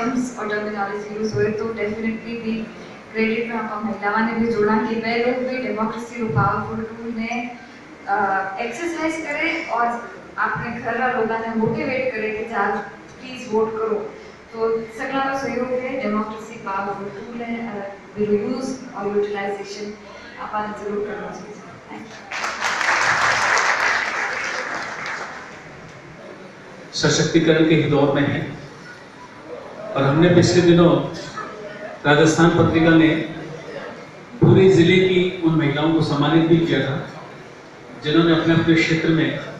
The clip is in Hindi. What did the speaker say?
टर्म्स और टर्मिनोलॉजी यूज हुए तो डेफिनेटली भी क्रेडिट में आप महिलाओं ने भी जोड़ा कि वे लोग भी डेमोक्रेसी को पावरफुल टूल ने एक्सरसाइज करें और अपने घर वाले लोगों ने मोटिवेट करें कि जा प्लीज वोट करो। तो सगला का सहयोग है, डेमोक्रेसी पावरफुल टूल है, विल यूज और यूटिलाइजेशन आप जरूर करना चाहिए। Thank you. सशक्तिकरण के ही दौर में है और हमने पिछले दिनों राजस्थान पत्रिका ने पूरे जिले की उन महिलाओं को सम्मानित भी किया था जिन्होंने अपने अपने क्षेत्र में